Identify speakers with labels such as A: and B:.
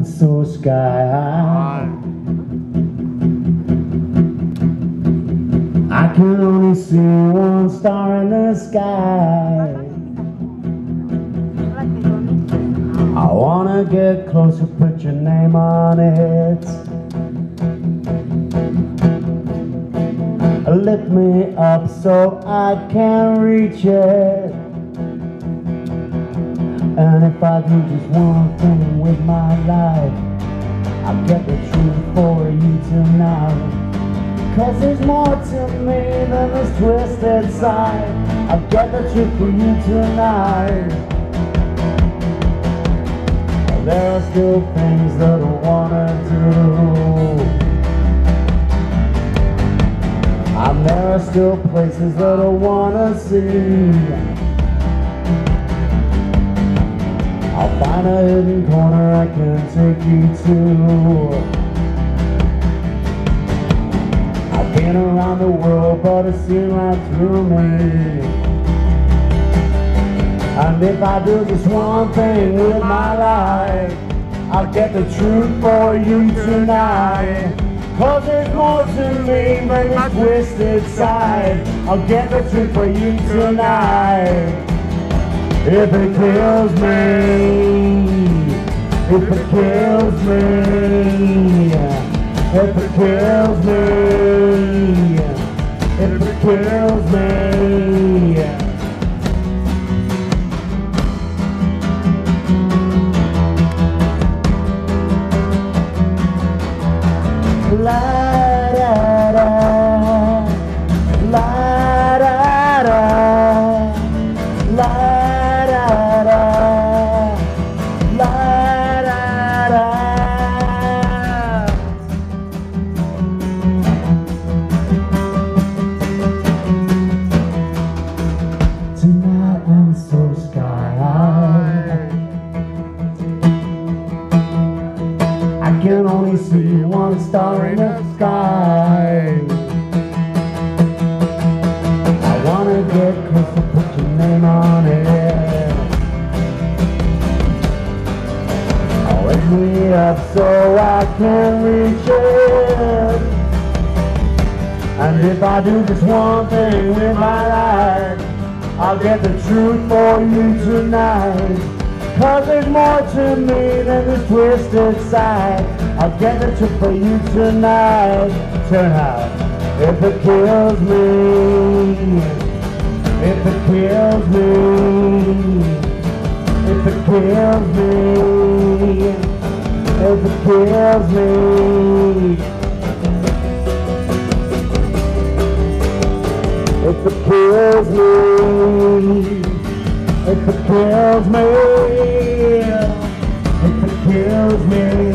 A: and so sky high. I can only see one star in the sky. I wanna get closer, put your name on it. Lift me up so I can reach it. And if I do just one thing with my life, I'll get the truth for you tonight. 'Cause there's more to me than this twisted side. I'll get the truth for you tonight. There are still things that I wanna do, and there are still places that I wanna see. I'll find a hidden corner I can take you to. I've been around the world, but it's seen right through me. And if I do just one thing with my life, I'll get the truth for you tonight. 'Cause there's more to me than this twisted side. I'll get the truth for you tonight. If it kills me, if it kills me, if it kills me, if it kills me. La da da, la da da, la da da, la da da. Tonight I'm so sky high. I can only see one star in the sky. I wanna get closer, put your name on it. Wake me up so I can reach it. And if I do just one thing with my life, I'll get the truth for you tonight. 'Cause there's more to me than this twisted side. I'll get the truth for you tonight. Turn out. If it kills me, if it kills me, if it kills me, if it kills me, if it kills me, if it kills me, if it kills me.